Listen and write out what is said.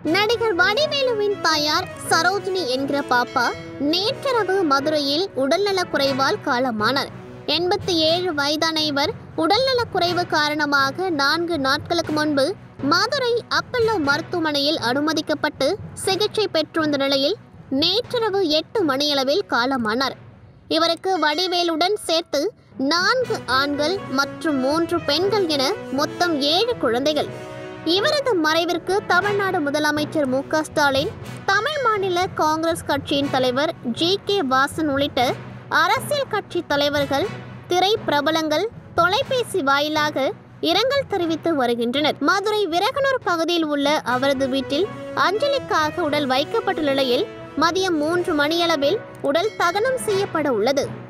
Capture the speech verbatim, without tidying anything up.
நடிகர் வடிவேலுவின் தாயார் சரோஜினி என்கிற பாப்பா நேற்றிரவு மதுரையில் உடல்நலக் குறைவால் காலமானார். எண்பத்தி ஏழு வயதான இவர் உடல்நலக் குறைவு காரணமாக நான்கு நாட்களுக்கு முன்பு மதுரை அப்பல்லோ மருத்துவமனையில் அனுமதிக்கப்பட்டு சிகிச்சை பெற்று வந்த நிலையில் நேற்றிரவு எட்டு மணியளவில் காலமானார். இவருக்கு வடிவேலுடன் சேர்த்து நான்கு ஆண்கள் மற்றும் மூன்று பெண்கள் என மொத்தம் ஏழு குழந்தைகள். இவரது மறைவிற்கு தமிழ்நாடு முதலமைச்சர் மு க ஸ்டாலின், தமிழ் மாநில காங்கிரஸ் கட்சியின் தலைவர் ஜி கே வாசன் உள்ளிட்ட அரசியல் கட்சி தலைவர்கள், திரை பிரபலங்கள் தொலைபேசி வாயிலாக இரங்கல் தெரிவித்து வருகின்றனர். மதுரை விரகனூர் பகுதியில் உள்ள அவரது வீட்டில் அஞ்சலிக்காக உடல் வைக்கப்பட்ட நிலையில் மதியம் மூன்று மணியளவில் உடல் தகனம் செய்யப்பட உள்ளது.